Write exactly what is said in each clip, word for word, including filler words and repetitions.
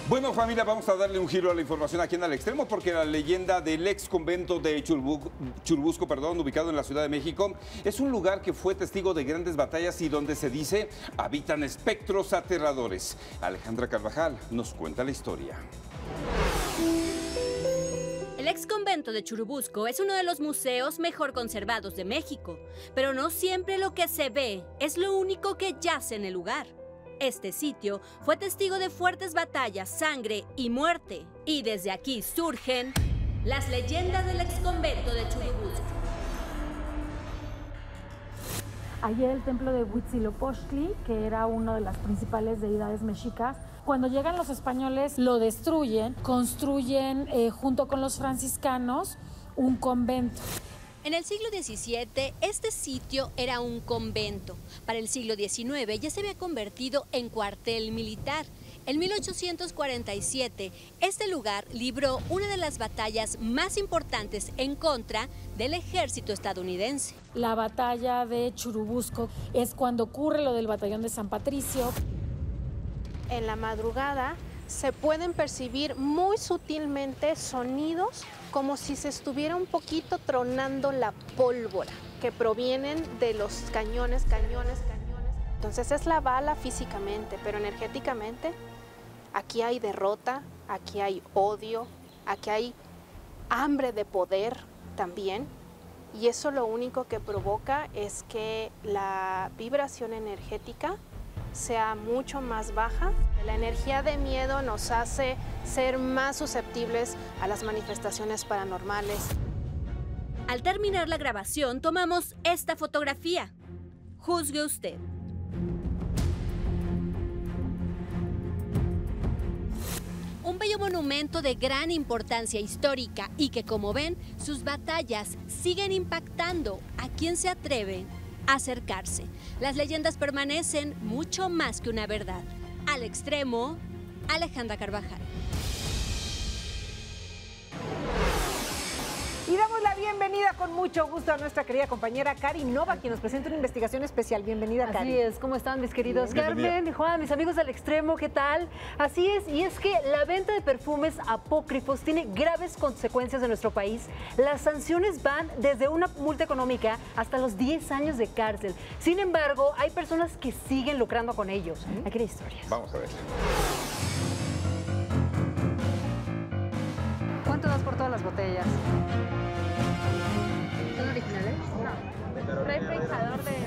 Bueno, familia, vamos a darle un giro a la información aquí en Al Extremo, porque la leyenda del ex convento de Churubusco, Churubusco, perdón, ubicado en la Ciudad de México, es un lugar que fue testigo de grandes batallas y donde se dice habitan espectros aterradores. Alejandra Carvajal nos cuenta la historia. El ex convento de Churubusco es uno de los museos mejor conservados de México, pero no siempre lo que se ve es lo único que yace en el lugar. Este sitio fue testigo de fuertes batallas, sangre y muerte. Y desde aquí surgen las leyendas del ex convento de Churubusco. Allí el templo de Huitzilopochtli, que era una de las principales deidades mexicas. Cuando llegan los españoles lo destruyen, construyen eh, junto con los franciscanos un convento. En el siglo diecisiete, este sitio era un convento. Para el siglo diecinueve ya se había convertido en cuartel militar. En mil ochocientos cuarenta y siete, este lugar libró una de las batallas más importantes en contra del ejército estadounidense. La batalla de Churubusco es cuando ocurre lo del batallón de San Patricio. En la madrugada se pueden percibir muy sutilmente sonidos como si se estuviera un poquito tronando la pólvora que provienen de los cañones, cañones, cañones. Entonces es la bala físicamente, pero energéticamente aquí hay derrota, aquí hay odio, aquí hay hambre de poder también. Y eso lo único que provoca es que la vibración energética sea mucho más baja. La energía de miedo nos hace ser más susceptibles a las manifestaciones paranormales. Al terminar la grabación, tomamos esta fotografía. Juzgue usted. Un bello monumento de gran importancia histórica y que, como ven, sus batallas siguen impactando a quien se atreve a acercarse. Las leyendas permanecen mucho más que una verdad. Al Extremo, Alejandra Carvajal. Y damos la bienvenida con mucho gusto a nuestra querida compañera Cari Nova, quien nos presenta una investigación especial. Bienvenida, Cari. Así es, ¿cómo están mis queridos Bien. Carmen, Juan, mis amigos del Extremo, qué tal? Así es, y es que la venta de perfumes apócrifos tiene graves consecuencias en nuestro país. Las sanciones van desde una multa económica hasta los diez años de cárcel. Sin embargo, hay personas que siguen lucrando con ellos. ¿Mm? Aquí hay historias. Vamos a ver. ¿Cuánto das por todas las botellas? ¿Son originales? No. Refrescador de...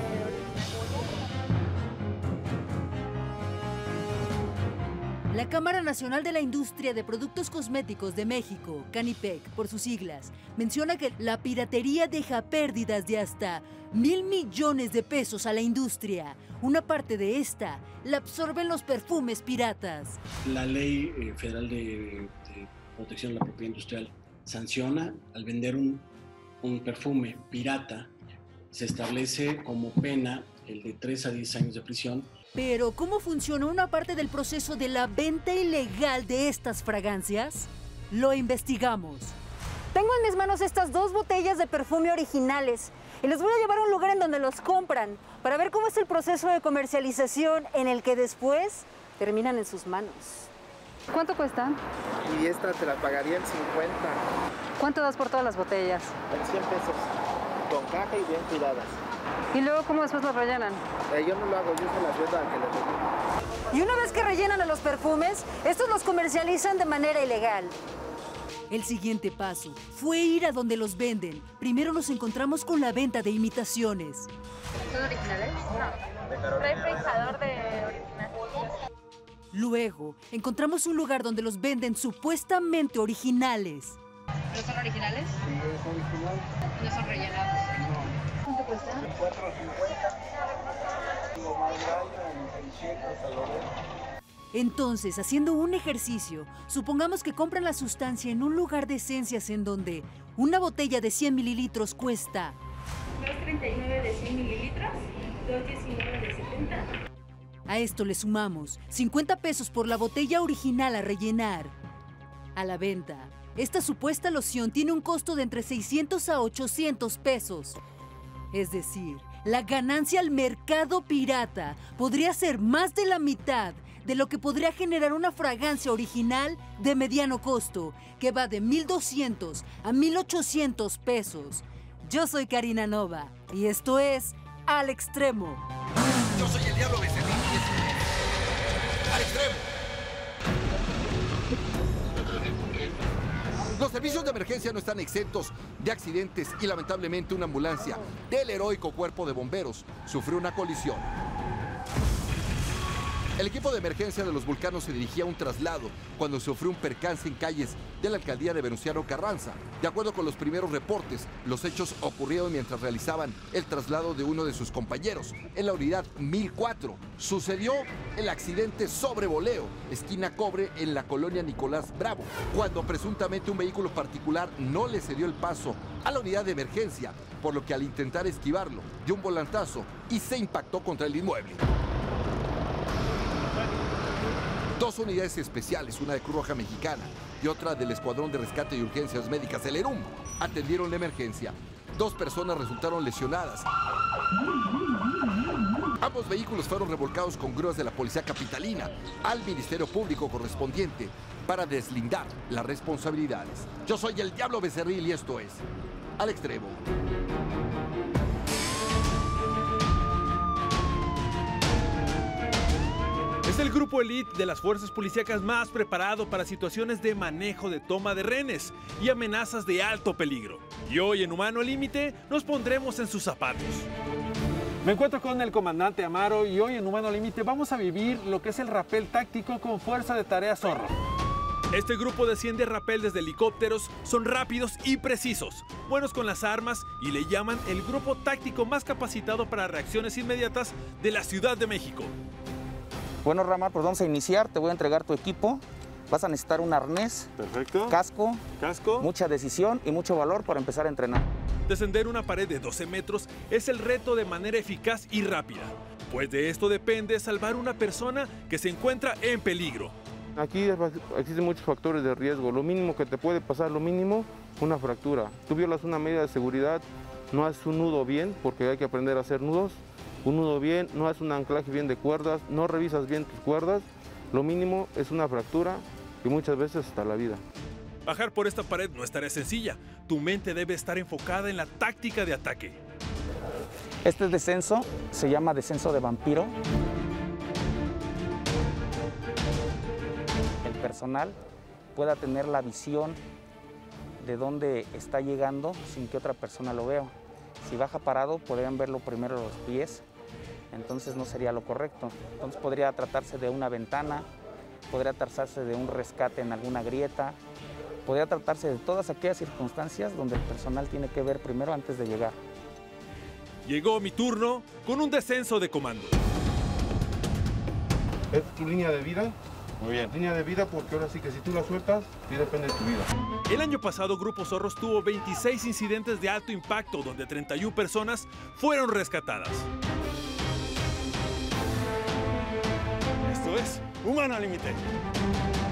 La Cámara Nacional de la Industria de Productos Cosméticos de México, CANIPEC por sus siglas, menciona que la piratería deja pérdidas de hasta mil millones de pesos a la industria. Una parte de esta la absorben los perfumes piratas. La Ley eh, Federal de, de Protección de la Propiedad Industrial sanciona al vender un, un perfume pirata. Se establece como pena el de tres a diez años de prisión. Pero, ¿cómo funciona una parte del proceso de la venta ilegal de estas fragancias? Lo investigamos. Tengo en mis manos estas dos botellas de perfume originales y los voy a llevar a un lugar en donde los compran para ver cómo es el proceso de comercialización en el que después terminan en sus manos. ¿Cuánto cuestan? Y esta te la pagaría en cincuenta. ¿Cuánto das por todas las botellas? En cien pesos, con caja y bien cuidadas. ¿Y luego cómo después los rellenan? Eh, yo no lo hago, yo se las vendo a que les rellenen. Y una vez que rellenan a los perfumes, estos los comercializan de manera ilegal. El siguiente paso fue ir a donde los venden. Primero nos encontramos con la venta de imitaciones. ¿Son originales? No. Refrescador de original. Luego, encontramos un lugar donde los venden supuestamente originales. ¿No son originales? Sí, es original. No son rellenados. No. ¿Cuánto cuesta? cuatro cincuenta. Lo más grande, en seiscientos a lo menos. Entonces, haciendo un ejercicio, supongamos que compran la sustancia en un lugar de esencias en donde una botella de cien mililitros cuesta dos treinta y nueve de cien mililitros, dos diecinueve de setenta. A esto le sumamos cincuenta pesos por la botella original a rellenar. A la venta, esta supuesta loción tiene un costo de entre seiscientos a ochocientos pesos. Es decir, la ganancia al mercado pirata podría ser más de la mitad de lo que podría generar una fragancia original de mediano costo, que va de mil doscientos a mil ochocientos pesos. Yo soy Karina Nova y esto es Al Extremo. Yo soy el Diablo Becerril y esto es Al Extremo. Los servicios de emergencia no están exentos de accidentes y lamentablemente una ambulancia del heroico cuerpo de bomberos sufrió una colisión. El equipo de emergencia de Los Vulcanos se dirigía a un traslado cuando sufrió un percance en calles de la alcaldía de Venustiano Carranza. De acuerdo con los primeros reportes, los hechos ocurrieron mientras realizaban el traslado de uno de sus compañeros en la unidad mil cuatro. Sucedió el accidente sobre Boleo, esquina Cobre, en la colonia Nicolás Bravo, cuando presuntamente un vehículo particular no le cedió el paso a la unidad de emergencia, por lo que al intentar esquivarlo dio un volantazo y se impactó contra el inmueble. Dos unidades especiales, una de Cruz Roja Mexicana y otra del Escuadrón de Rescate y Urgencias Médicas, el ERUM, atendieron la emergencia. Dos personas resultaron lesionadas. Ambos vehículos fueron revolcados con grúas de la Policía Capitalina al Ministerio Público correspondiente para deslindar las responsabilidades. Yo soy el Diablo Becerril y esto es Al Extremo. Es el grupo elite de las fuerzas policíacas más preparado para situaciones de manejo de toma de rehenes y amenazas de alto peligro. Y hoy en Humano al Límite nos pondremos en sus zapatos. Me encuentro con el comandante Amaro y hoy en Humano al Límite vamos a vivir lo que es el rapel táctico con Fuerza de Tarea Zorro. Este grupo desciende a rapel desde helicópteros, son rápidos y precisos, buenos con las armas y le llaman el grupo táctico más capacitado para reacciones inmediatas de la Ciudad de México. Bueno, Ramar, pues vamos a iniciar. Te voy a entregar tu equipo. Vas a necesitar un arnés, perfecto, casco, casco, mucha decisión y mucho valor para empezar a entrenar. Descender una pared de doce metros es el reto de manera eficaz y rápida, pues de esto depende salvar una persona que se encuentra en peligro. Aquí existen muchos factores de riesgo. Lo mínimo que te puede pasar, lo mínimo, una fractura. Tú violas una medida de seguridad, no haces un nudo bien, porque hay que aprender a hacer nudos. Un nudo bien, no haces un anclaje bien de cuerdas, no revisas bien tus cuerdas, lo mínimo es una fractura y muchas veces hasta la vida. Bajar por esta pared no es tarea sencilla, tu mente debe estar enfocada en la táctica de ataque. Este descenso se llama descenso de vampiro. El personal pueda tener la visión de dónde está llegando sin que otra persona lo vea. Si baja parado, podrían verlo primero los pies, entonces no sería lo correcto. Entonces podría tratarse de una ventana, podría tratarse de un rescate en alguna grieta, podría tratarse de todas aquellas circunstancias donde el personal tiene que ver primero antes de llegar. Llegó mi turno con un descenso de comando. Es tu línea de vida. Muy bien. Línea de vida porque ahora sí que si tú la sueltas, sí depende de tu vida. El año pasado Grupo Zorros tuvo veintiséis incidentes de alto impacto donde treinta y una personas fueron rescatadas. Esto es Humano al Límite.